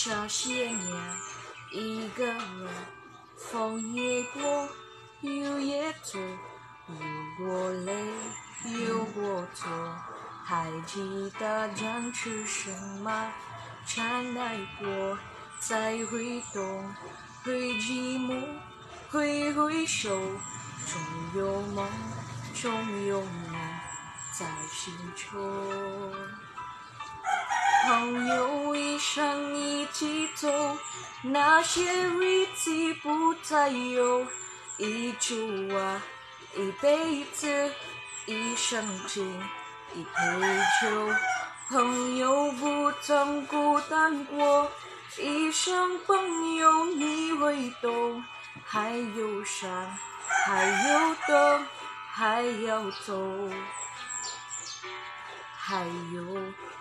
这些年，一个人，风也过，雨也走，流过泪，有过错，还记得争取什么？真爱过，再会懂，会寂寞，会回首，总有梦，总有你在心中。朋友一生一起走，那些日子不再有，一句话，一辈子，一生情，一杯酒。朋友不曾孤单过，一生朋友你会懂，还有山，还有灯，还要走，还有